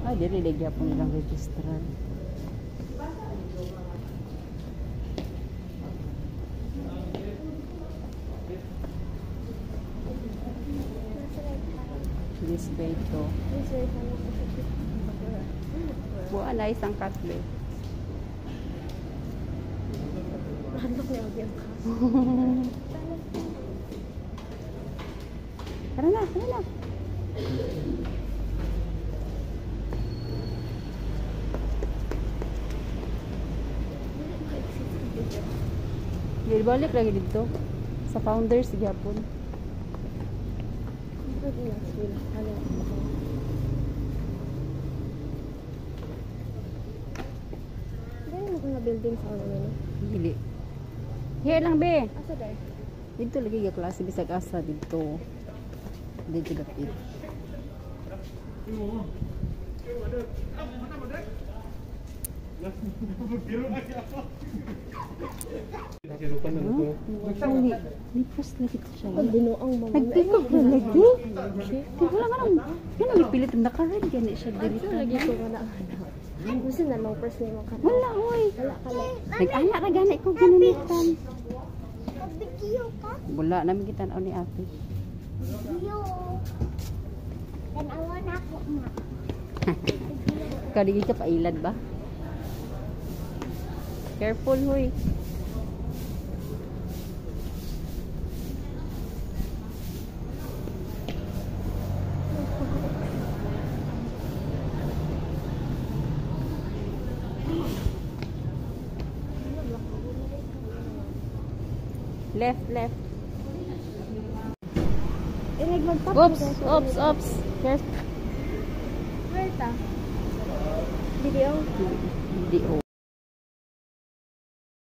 Ah, dili lagi po nilang registrar. This way to. Buwan na isang katle. Handok na yung ka. Tara na, tara na. Balik lagi dito. Sa Founders, Japon. Ganyan mo na building sa ano nila? Dili. Here lang, be. Asa dahil? Dito lagi yung klase. Bisag asa dito. Dito dapit. Nipos lagi ko siya. Binuang mga. Nagpikok na lagi. Wala nga lang. Yan ang ipilit ang nakaran. Gani siya dito. Lagi ko na gusto na long first name ka. Wala, oy. Wala ka lang. Nag-anak na gani ko ginamitan. Video ka? Wala namin kita na ni ate. Video. Tanawan ako, ma. Kaligid ka pailad ba? Careful, hoy. Left, left. Oops, oops, oops. Careful. Where ta? Video? Video.